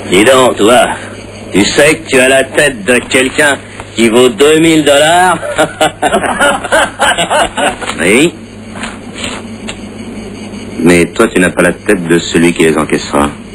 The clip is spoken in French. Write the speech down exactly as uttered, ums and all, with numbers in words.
Dis donc, toi, tu sais que tu as la tête de quelqu'un qui vaut deux mille dollars? Oui. Mais toi, tu n'as pas la tête de celui qui les encaissera.